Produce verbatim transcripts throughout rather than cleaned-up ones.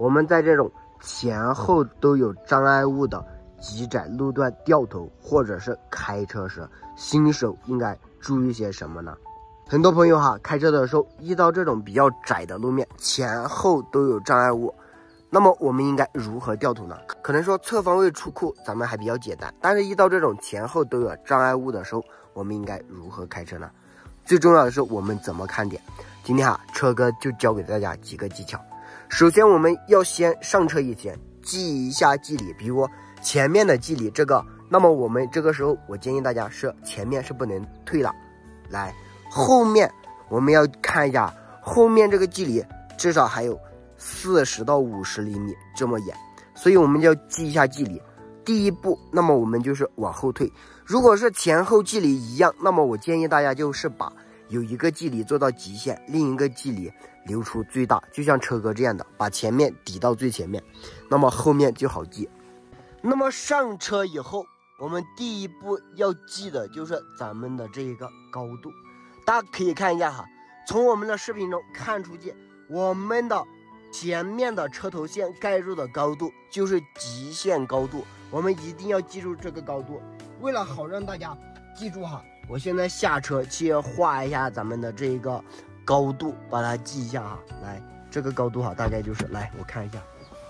我们在这种前后都有障碍物的极窄路段掉头或者是开车时，新手应该注意些什么呢？很多朋友哈，开车的时候遇到这种比较窄的路面，前后都有障碍物，那么我们应该如何掉头呢？可能说侧方位出库咱们还比较简单，但是遇到这种前后都有障碍物的时候，我们应该如何开车呢？最重要的是我们怎么看点。今天啊，车哥就教给大家几个技巧。首先我们要先上车以前记一下距离，比如前面的距离这个，那么我们这个时候我建议大家是前面是不能退了，来后面我们要看一下后面这个距离至少还有四十到五十厘米这么远，所以我们就要记一下距离。第一步，那么我们就是往后退。如果是前后距离一样，那么我建议大家就是把有一个距离做到极限，另一个距离留出最大，就像车哥这样的，把前面抵到最前面，那么后面就好记。那么上车以后，我们第一步要记的就是咱们的这一个高度。大家可以看一下哈，从我们的视频中看出去，我们的前面的车头线盖入的高度就是极限高度，我们一定要记住这个高度。为了好让大家记住哈，我现在下车去画一下咱们的这个高度，把它记一下哈。来，这个高度哈，大概就是来，我看一下，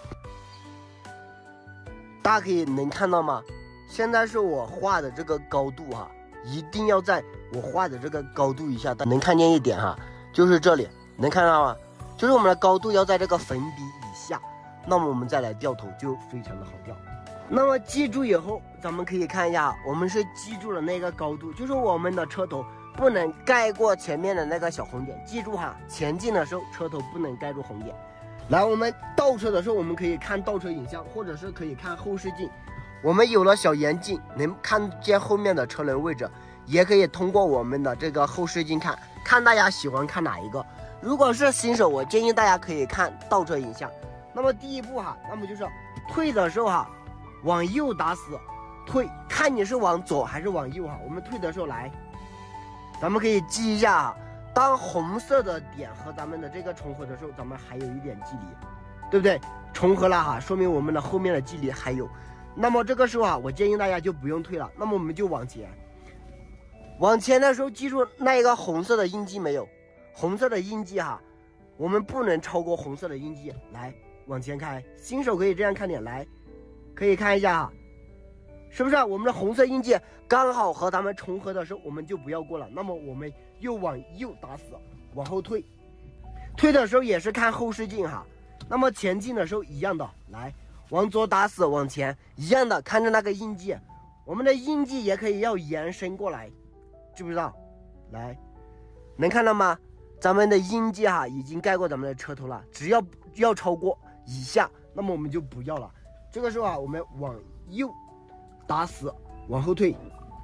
大家可以能看到吗？现在是我画的这个高度哈，一定要在我画的这个高度以下，能看见一点哈，就是这里能看到吗？就是我们的高度要在这个粉笔以下，那么我们再来掉头就非常的好掉。那么记住以后，咱们可以看一下，我们是记住了那个高度，就是我们的车头不能盖过前面的那个小红点，记住哈，前进的时候车头不能盖住红点。来，我们倒车的时候，我们可以看倒车影像，或者是可以看后视镜。我们有了小眼镜，能看见后面的车轮位置，也可以通过我们的这个后视镜看，看大家喜欢看哪一个。如果是新手，我建议大家可以看倒车影像。那么第一步哈，那么就是退的时候哈，往右打死退，看你是往左还是往右哈。我们退的时候来，咱们可以记一下哈，当红色的点和咱们的这个重合的时候，咱们还有一点距离，对不对？重合了哈，说明我们的后面的距离还有。那么这个时候啊，我建议大家就不用退了，那么我们就往前。往前的时候，记住那一个红色的印记没有？红色的印记哈，我们不能超过红色的印记。来，往前开，新手可以这样看点，来，可以看一下哈，是不是我们的红色印记刚好和咱们重合的时候，我们就不要过了。那么我们又往右打死，往后退，退的时候也是看后视镜哈。那么前进的时候一样的，来。往左打死，往前一样的，看着那个印记，我们的印记也可以要延伸过来，知不知道？来，能看到吗？咱们的印记哈已经盖过咱们的车头了，只要要超过以下，那么我们就不要了。这个时候啊，我们往右打死，往后退。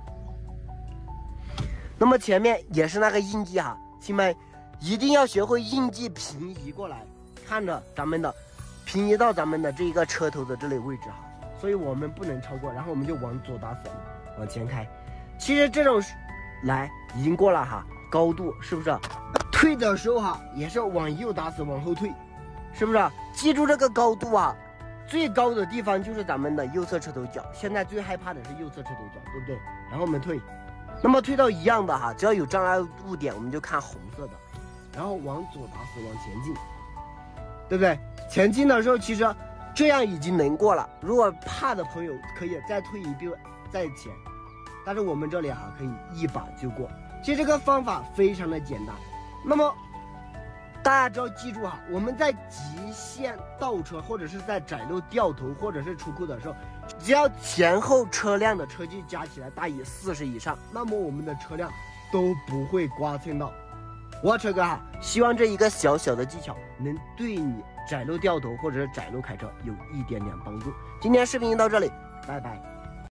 那么前面也是那个印记哈，亲们一定要学会印记平移过来，看着咱们的。平移到咱们的这一个车头的这类位置哈，所以我们不能超过，然后我们就往左打死，往前开。其实这种来已经过了哈，高度是不是？退的时候哈，也是往右打死，往后退，是不是？记住这个高度啊，最高的地方就是咱们的右侧车头角。现在最害怕的是右侧车头角，对不对？然后我们退，那么退到一样的哈，只要有障碍物点，我们就看红色的，然后往左打死，往前进。对不对？前进的时候其实这样已经能过了，如果怕的朋友可以再退一步再前，但是我们这里哈可以一把就过。其实这个方法非常的简单。那么大家只要记住哈，我们在极限倒车或者是在窄路掉头或者是出库的时候，只要前后车辆的车距加起来大于四十以上，那么我们的车辆都不会刮蹭到。我车哥哈，希望这一个小小的技巧能对你窄路掉头或者是窄路开车有一点点帮助。今天视频就到这里，拜拜。